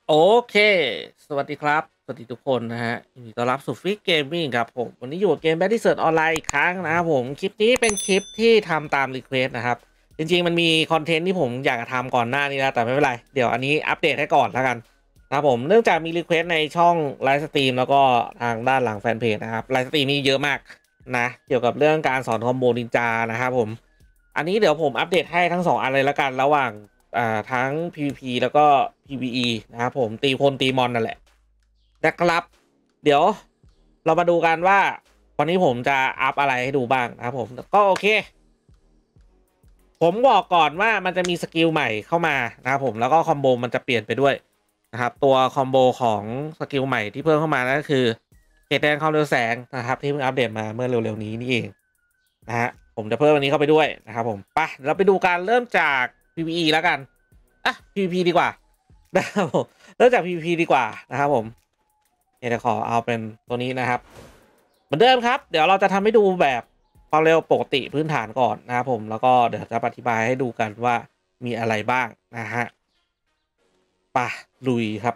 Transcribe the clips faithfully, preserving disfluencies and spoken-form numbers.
โอเค สวัสดีครับ สวัสดีทุกคนนะฮะยินดีต้อนรับสู่ฟิกเกมมิ่งครับผม วันนี้อยู่กับเกม Battlefield ออนไลน์อีกครั้งนะครับผม คลิปนี้เป็นคลิปที่ทำตามรีเควสนะครับ จริงๆมันมีคอนเทนต์ที่ผมอยากจะทำก่อนหน้านี้นะแต่ไม่เป็นไร เดี๋ยวอันนี้อัปเดตให้ก่อนแล้วกันนะครับผม เนื่องจากมีรีเควสในช่องไลฟ์สตรีมแล้วก็ทางด้านหลังแฟนเพจนะครับไลฟ์สตรีมนี่เยอะมากนะเกี่ยวกับเรื่องการสอนคอมโบนินจานะครับผม อันนี้เดี๋ยวผมอัปเดตให้ทั้งสองอันเลยแล้วกันระหว่างอ่าทั้ง พี วี พี แล้วก็ พี วี อี นะครับผมตีคนตีมอนนั่นแหละนะครับเดี๋ยวเรามาดูกันว่าวันนี้ผมจะอัพอะไรให้ดูบ้างนะครับผมก็โอเคผมบอกก่อนว่ามันจะมีสกิลใหม่เข้ามานะครับผมแล้วก็คอมโบมันจะเปลี่ยนไปด้วยนะครับตัวคอมโบของสกิลใหม่ที่เพิ่มเข้ามานั่นก็คือเกตแดงความเร็วแสงนะครับที่เพิ่งอัปเดตมาเมื่อเร็วๆนี้นี่เองนะฮะผมจะเพิ่มอันนี้เข้าไปด้วยนะครับผมไปเราไปดูการเริ่มจาก พี วี อี แล้วกันอ่ะ พี วี พี ดีกว่านะครับผมเริ่มจาก พี วี พี ดีกว่านะครับผมเดี๋ยวขอเอาเป็นตัวนี้นะครับเหมือนเดิมครับเดี๋ยวเราจะทำให้ดูแบบความเร็วปกติพื้นฐานก่อนนะครับผมแล้วก็เดี๋ยวจะอธิบายให้ดูกันว่ามีอะไรบ้างนะฮะป่ะลุยครับ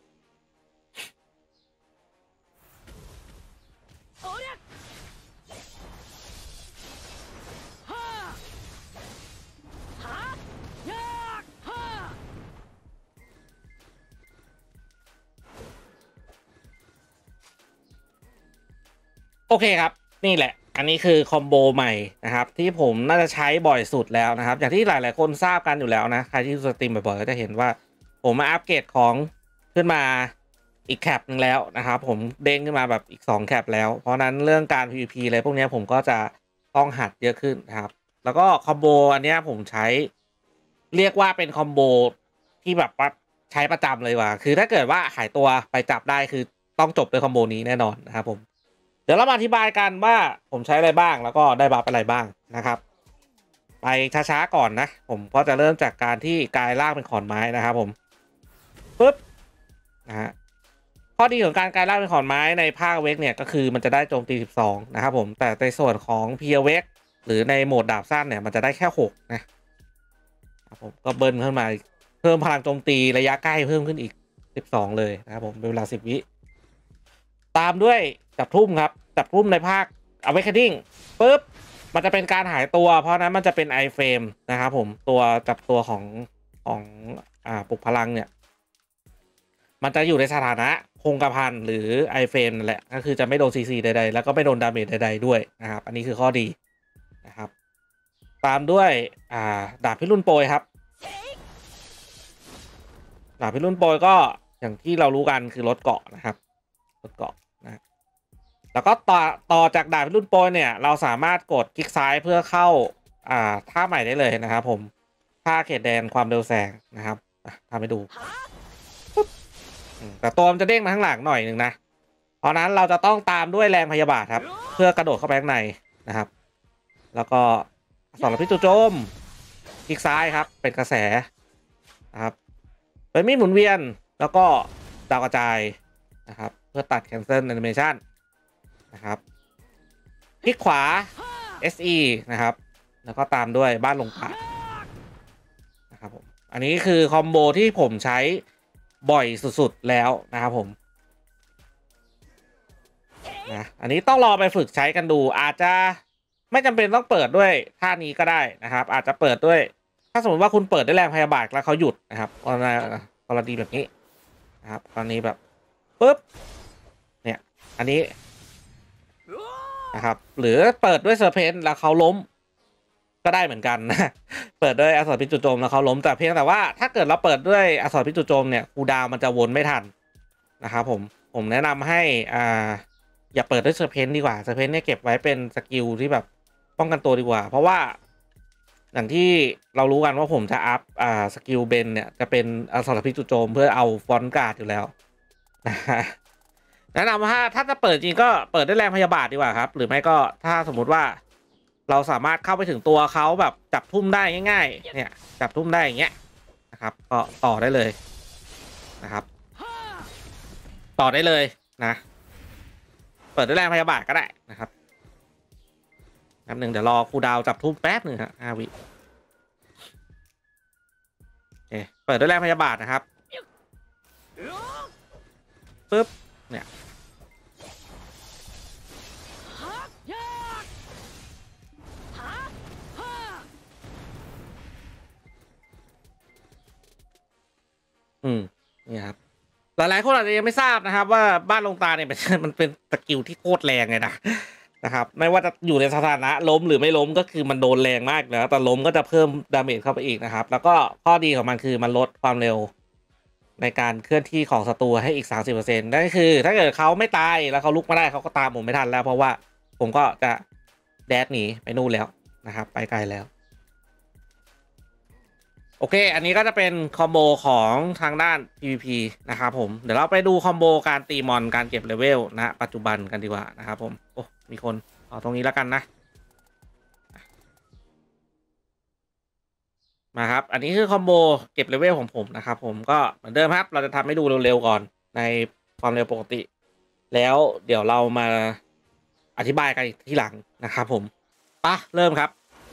โอเคครับนี่แหละอันนี้คือคอมโบใหม่นะครับที่ผมน่าจะใช้บ่อยสุดแล้วนะครับอย่างที่หลายๆคนทราบกันอยู่แล้วนะใครที่ดูสตรีมบ่อยๆก็จะเห็นว่าผมมาอัปเกรดของขึ้นมาอีกแคปหนึ่งแล้วนะครับผมเด้งขึ้นมาแบบอีกสองแคปแล้วเพราะนั้นเรื่องการ พี วี พี อะไรพวกนี้ผมก็จะต้องหัดเยอะขึ้นนะครับแล้วก็คอมโบอันนี้ผมใช้เรียกว่าเป็นคอมโบที่แบบว่าใช้ประจำเลยว่ะคือถ้าเกิดว่าหายตัวไปจับได้คือต้องจบด้วยคอมโบนี้แน่นอนนะครับผมเดี๋ยวเรามาอธิบายกันว่าผมใช้อะไรบ้างแล้วก็ได้บัฟอะไรบ้างนะครับไปช้าๆก่อนนะผมก็จะเริ่มจากการที่กลายร่างเป็นขอนไม้นะครับผมปึ๊บนะฮะข้อดีของการกลายร่างเป็นขอนไม้ในภาคเวกเนี่ยก็คือมันจะได้โจมตีสิบสองนะครับผมแต่ในส่วนของเพียเวกหรือในโหมดดาบสั้นเนี่ยมันจะได้แค่หกนะครับผมก็เบิ้ลขึ้นมาเพิ่มพลังโจมตีระยะใกล้เพิ่มขึ้นอีกสิบสองเลยนะครับผมเป็นเวลาสิบวิตามด้วยจับทุ่มครับจับทุ่มในภาค Awakening ปึ๊บมันจะเป็นการหายตัวเพราะนั้นมันจะเป็นไอเฟรมนะครับผมตัวจับตัวของของอ่าปลุกพลังเนี่ยมันจะอยู่ในสถานะคงกระพันหรือไอเฟรมนั่นแหละก็คือจะไม่โดนซีซีใดๆแล้วก็ไม่โดนดาเมจใดๆด้วยนะครับอันนี้คือข้อดีนะครับตามด้วยอ่าดาบพิรุณโปรยครับดาบพิรุณโปรยก็อย่างที่เรารู้กันคือลดเกาะนะครับลดเกาะนะแล้วก็ต่อต่อจากดาบพิรุณโปรยเนี่ยเราสามารถกดคลิกซ้ายเพื่อเข้าอ่าท่าใหม่ได้เลยนะครับผมท่าเขตแดนความเร็วแสงนะครับทำให้ดูแต่ตัวมันจะเด้งมาข้างหลังหน่อยหนึ่งนะเพราะนั้นเราจะต้องตามด้วยแรงพยาบาทครับเพื่อกระโดดเข้าไปข้างในนะครับแล้วก็สอนพิจุโจมคลิกซ้ายครับเป็นกระแสนะครับเป็นมีดหมุนเวียนแล้วก็ดาวกระจายนะครับเพื่อตัด cancel animation นะครับคลิกขวา เอส อี นะครับแล้วก็ตามด้วยบ้านลงป่านะครับผมอันนี้คือคอมโบที่ผมใช้บ่อยสุดๆแล้วนะครับผมนะอันนี้ต้องรอไปฝึกใช้กันดูอาจจะไม่จำเป็นต้องเปิดด้วยท่านี้ก็ได้นะครับอาจจะเปิดด้วยถ้าสมมติว่าคุณเปิดด้วยแรงพยาบาทแล้วเขาหยุดนะครับกรณีกรณีแบบนี้นะครับกรณีแบบปุ๊บเนี่ยอันนี้นะครับหรือเปิดด้วยเซอร์เพนแล้วเขาล้มก็ได้เหมือนกันนะเปิดด้วยอักษรพิจุโจมแล้วเขาล้มแต่เพียงแต่ว่าถ้าเกิดเราเปิดด้วยอักษรพิจุโจมเนี่ยคูดาวมันจะวนไม่ทันนะครับผมผมแนะนำให้อ่าอย่าเปิดด้วยเซอร์เพนดีกว่าเซอร์เพนเนี่ยเก็บไว้เป็นสกิลที่แบบป้องกันตัวดีกว่าเพราะว่าอย่างที่เรารู้กันว่าผมจะอัพอ่าสกิลเบนเนี่ยจะเป็นอักษรพิจุโจมเพื่อเอาฟอนต์การ์ดอยู่แล้วนะฮะแนะนำว่าถ้าจะเปิดจริงก็เปิดด้วยแรงพยาบาทดีกว่าครับหรือไม่ก็ถ้าสมมุติว่าเราสามารถเข้าไปถึงตัวเขาแบบจับทุ่มได้ง่ายๆเนี่ยจับทุ่มได้อย่างเงี้ยนะครับก็ต่อได้เลยนะครับต่อได้เลยนะเปิดด้วยแรงพยาบาทก็ได้นะครับแป๊บหนึ่งเดี๋ยวรอครูดาวจับทุ่มแป๊บหนึ่งครับห้าวิเปิดด้วยแรงพยาบาทนะครับปึ๊บเนี่ยอืมนี่ครับหลายๆคนอาจจะยังไม่ทราบนะครับว่าบ้านลงตาเนี่ย มันเป็นสกิลที่โคตรแรงเลยนะนะครับไม่ว่าจะอยู่ในสถานะล้มหรือไม่ล้มก็คือมันโดนแรงมากแล้วแต่ล้มก็จะเพิ่มดาเมจเข้าไปอีกนะครับแล้วก็ข้อดีของมันคือมันลดความเร็วในการเคลื่อนที่ของศัตรูให้อีก สามสิบเปอร์เซ็นต์ นั่นก็คือถ้าเกิดเขาไม่ตายแล้วเขาลุกมาได้เขาก็ตามผมไม่ทันแล้วเพราะว่าผมก็จะแดดหนีไปนู่นแล้วนะครับไปไกลแล้วโอเคอันนี้ก็จะเป็นคอมโบของทางด้าน พี วี พี นะครับผมเดี๋ยวเราไปดูคอมโบการตีมอนการเก็บเลเวลนะปัจจุบันกันดีกว่านะครับผมโอ้มีคนเอาตรงนี้แล้วกันนะมาครับอันนี้คือคอมโบเก็บเลเวลของผมนะครับผมก็เหมือนเดิมครับเราจะทำให้ดูเร็วๆก่อนในความเร็วปกติแล้วเดี๋ยวเรามาอธิบายกันอีกทีหลังนะครับผมปะเริ่มครับ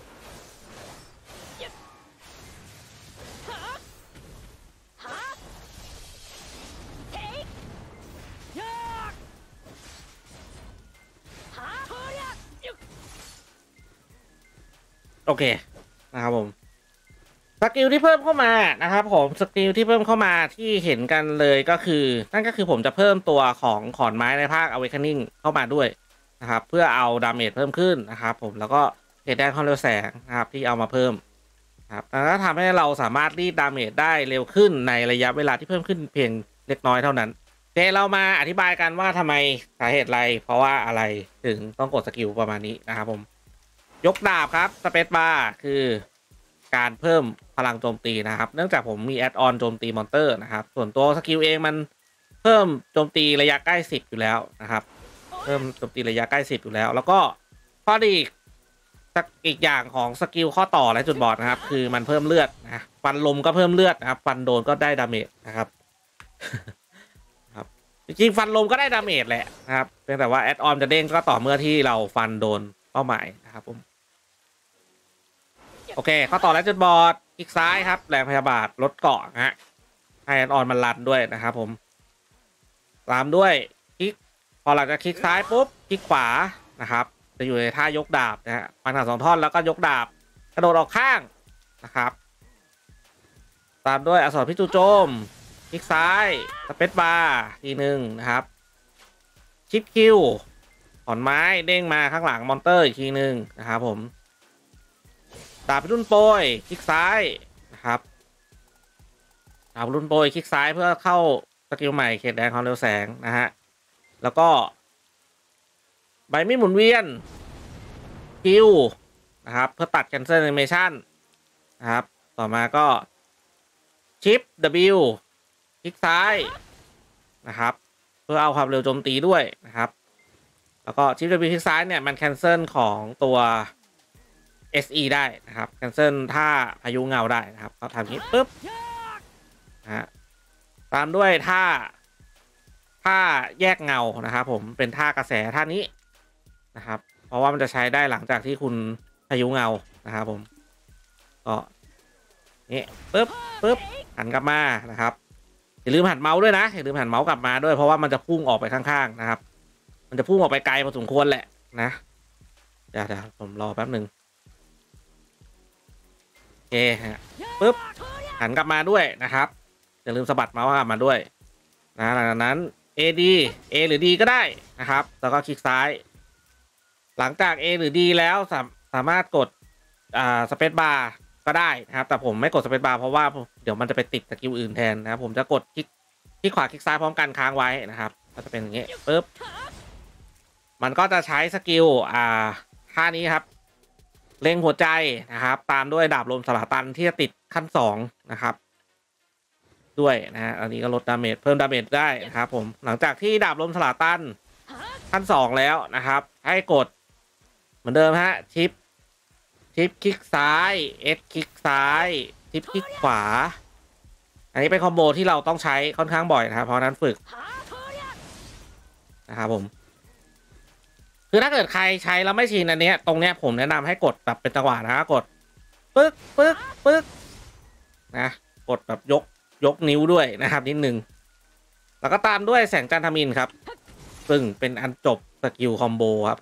โอเคนะครับผมสกิลที่เพิ่มเข้ามานะครับผมสกิลที่เพิ่มเข้ามาที่เห็นกันเลยก็คือนั่นก็คือผมจะเพิ่มตัวของขอนไม้ในภาค Awakening เข้ามาด้วยนะครับเพื่อเอาดาเมจเพิ่มขึ้นนะครับผมแล้วก็เกรดแดนความเร็วแสงนะครับที่เอามาเพิ่มครับแล้วก็ทำให้เราสามารถรีดดาเมจได้เร็วขึ้นในระยะเวลาที่เพิ่มขึ้นเพียงเล็กน้อยเท่านั้นโอเคเรามาอธิบายกันว่าทำไมสาเหตุอะไรเพราะว่าอะไรถึงต้องกดสกิลประมาณนี้นะครับผมยกดาบครับสเปซบาร์คือการเพิ่มพลังโจมตีนะครับเนื่องจากผมมีแอดออนโจมตีมอนเตอร์นะครับส่วนตัวสกิลเองมันเพิ่มโจมตีระยะใกล้สิบอยู่แล้วนะครับเพิ่มโจมตีระยะใกล้สิบอยู่แล้วแล้วก็ข้อดีอีกอย่างของสกิลข้อต่อและจุดบอดนะครับคือมันเพิ่มเลือดนะฟันลมก็เพิ่มเลือดนะครับฟันโดนก็ได้ดาเมจนะครับ ครับจริงๆฟันลมก็ได้ดาเมจแหละนะครับเพียงแต่ว่าแอดออนจะเด้งก็ต่อเมื่อที่เราฟันโดนเป้าหมายนะครับผมโอเคข้อต่อและจุดบอดคลิกซ้ายครับแรงพยาบาทลดเกาะฮะให้แอดออนมันรันด้วยนะครับผมตามด้วยคลิกพอหลังจากคลิกซ้ายปุ๊บคลิกขวานะครับจะอยู่ในท่ายกดาบนะฮะฟันขาดสองท่อนแล้วก็ยกดาบกระโดดออกข้างนะครับตามด้วยอักษรพิจูโจมคลิกซ้ายสเปซบาร์ทีหนึ่งนะครับชิปคิวขอนไม้เด้งมาข้างหลังมอนเตอร์อีกทีหนึ่งนะครับผมดาบรุ่นโปรยคลิกซ้ายนะครับดาบรุ่นโปรยคลิกซ้ายเพื่อเข้าสกิลใหม่เขตแดงความเร็วแสงนะฮะแล้วก็ใบมีดหมุนเวียนคิวนะครับเพื่อตัด cancel animation นะครับต่อมาก็ชิป W คลิกซ้ายนะครับเพื่อเอาความเร็วโจมตีด้วยนะครับแล้วก็ชิป W คลิกซ้ายเนี่ยมัน cancel ของตัว เอส อี ได้นะครับ cancel ท่าพายุเงาได้นะครับเราทำอย่างนี้ปุ๊บนะฮะตามด้วยท่าท่าแยกเงานะครับผมเป็นท่ากระแสท่านี้นะครับเพราะว่ามันจะใช้ได้หลังจากที่คุณพายุเงานะครับผมก็นี่ปึ๊บปึ๊บหันกลับมานะครับอย่าลืมหันเมาส์ด้วยนะอย่าลืมหันเมาส์กลับมาด้วยเพราะว่ามันจะพุ่งออกไปข้างๆนะครับมันจะพุ่งออกไปไกลพอสมควรแหละนะเดี๋ยวเดี๋ยวผมรอแป๊บหนึ่งโอเคฮะปึ๊บหันกลับมาด้วยนะครับอย่าลืมสะบัดเมาส์กลับมาด้วยนะหลังจากนั้น A D A หรือ D ก็ได้นะครับแล้วก็คลิกซ้ายหลังจาก A หรือ D แล้วสาสามารถกดอ่าสเปซบาร์ก็ได้นะครับแต่ผมไม่กดสเปซบาร์เพราะว่าเดี๋ยวมันจะไปติดสกิลอื่นแทนนะครับผมจะกดคลิกคลิกขวาคลิกซ้ายพร้อมกันค้างไว้นะครับก็จะเป็นอย่างนี้ปึ๊บมันก็จะใช้สกิลอ่าท่านี้ครับเล็งหัวใจนะครับตามด้วยดาบลมสลาตันที่จะติดขั้นสองนะครับด้วยนะฮะอันนี้ก็ลดดาเมจเพิ่มดาเมจได้นะครับผมหลังจากที่ดาบลมสลาตันขั้นสองแล้วนะครับให้กดเหมือนเดิมฮะชิปชิปคลิกซ้าย S คลิกซ้ายชิปคลิกขวาอันนี้เป็นคอมโบที่เราต้องใช้ค่อนข้างบ่อยนะครับเพราะนั้นฝึกนะครับผมคือถ้าเกิดใครใช้แล้วไม่ชินอันนี้ตรงเนี้ยผมแนะนำให้กดแบบเป็นจังหวะนะกดปึ๊กปึ๊กปึ๊กนะกดแบบยกยกนิ้วด้วยนะครับนิดนึงแล้วก็ตามด้วยแสงจันทมิฬครับซึ่งเป็นอันจบสกิลคอมโบครับผม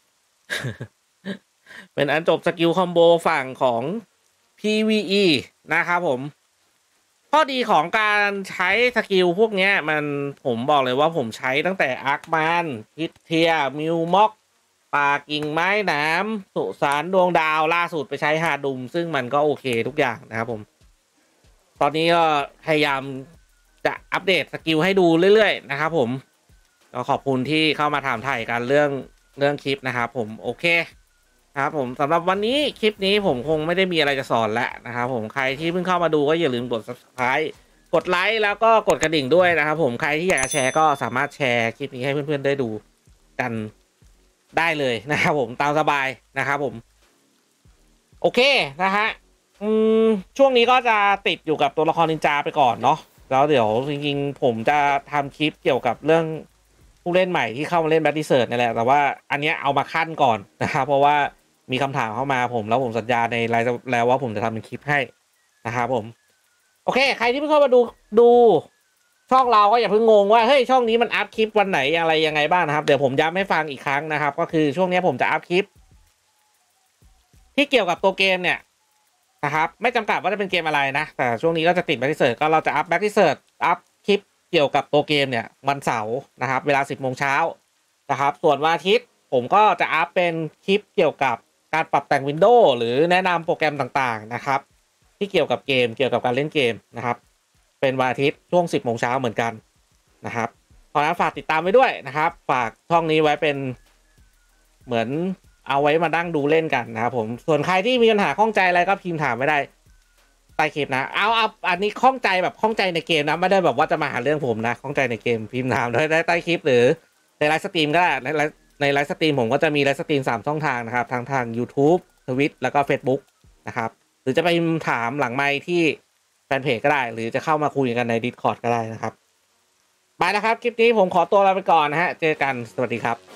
เป็นอันจบสกิลคอมโบฝั่งของ พี วี อี นะครับผมข้อดีของการใช้สกิลพวกนี้มันผมบอกเลยว่าผมใช้ตั้งแต่อาร์คมันพิเทียมิวม็อกป่ากิ่งไม้หนามสุสานดวงดาวล่าสุดไปใช้ฮาดุมซึ่งมันก็โอเคทุกอย่างนะครับผมตอนนี้ก็พยายามจะอัปเดตสกิลให้ดูเรื่อยๆนะครับผมก็ขอบคุณที่เข้ามาถามถ่ายกันเรื่องเรื่องคลิปนะครับผมโอเคครับผมสำหรับวันนี้คลิปนี้ผมคงไม่ได้มีอะไรจะสอนแล้วนะครับผมใครที่เพิ่งเข้ามาดูก็อย่าลืมกด ซับสไครบ์ กดไลค์แล้วก็กดกระดิ่งด้วยนะครับผมใครที่อยากจะแชร์ก็สามารถแชร์คลิปนี้ให้เพื่อนๆได้ดูกันได้เลยนะครับผมตามสบายนะครับผมโอเคนะฮะอืมช่วงนี้ก็จะติดอยู่กับตัวละครนินจาไปก่อนเนาะแล้วเดี๋ยวจริงๆผมจะทำคลิปเกี่ยวกับเรื่องผู้เล่นใหม่ที่เข้ามาเล่นแบทดิเซิร์ตนี่แหละแต่ว่าอันนี้เอามาขั้นก่อนนะครับเพราะว่ามีคำถามเข้ามาผมแล้วผมสัญญาในไลน์แล้วว่าผมจะทำเป็นคลิปให้นะครับผมโอเคใครที่เพิ่งเข้ามาดูดูช่องเราก็อย่าเพิ่งงงว่าเฮ้ยช่องนี้มันอัพคลิปวันไหนอะไรยังไงบ้างนะครับเดี๋ยวผมย้ำให้ฟังอีกครั้งนะครับก็คือช่วงนี้ผมจะอัพคลิปที่เกี่ยวกับตัวเกมเนี่ยนะครับไม่จำกัดว่าจะเป็นเกมอะไรนะแต่ช่วงนี้ก็จะติดแบ็คทิเซิร์ตก็เราจะอัพแบ็คทิเซิร์ตอัพคลิปเกี่ยวกับตัวเกมเนี่ยวันเสาร์นะครับเวลาสิบโมงเช้านะครับส่วนวันอาทิตย์ผมก็จะอัพเป็นคลิปเกี่ยวกับการปรับแต่งวินโดว์หรือแนะนำโปรแกรมต่างๆนะครับที่เกี่ยวกับเกมเกี่ยวกับการเล่นเกมนะครับเป็นวันอาทิตย์ช่วงสิบโมงเช้าเหมือนกันนะครับเพราะฉะนั้นฝากติดตามไว้ด้วยนะครับฝากช่องนี้ไว้เป็นเหมือนเอาไว้มานั่งดูเล่นกันนะครับผมส่วนใครที่มีปัญหาข้องใจอะไรก็พิมพ์ถามไม่ได้ใต้คลิปนะเอาเอาอันนี้ข้องใจแบบข้องใจในเกมนะไม่ได้แบบว่าจะมาหาเรื่องผมนะข้องใจในเกมพิมพ์ถามได้ใต้คลิปหรือในไลฟ์สตรีมก็ได้ในไลฟ์ในไลฟ์สตรีมผมก็จะมีไลฟ์สตรีมสามช่องทางนะครับทั้งทาง YouTube Twitch แล้วก็ Facebook นะครับหรือจะไปถามหลังไมค์ที่แฟนเพจก็ได้หรือจะเข้ามาคุยกันใน Discord ก็ได้นะครับไปนะครับคลิปนี้ผมขอตัวลาไปก่อนนะฮะเจอกันสวัสดีครับ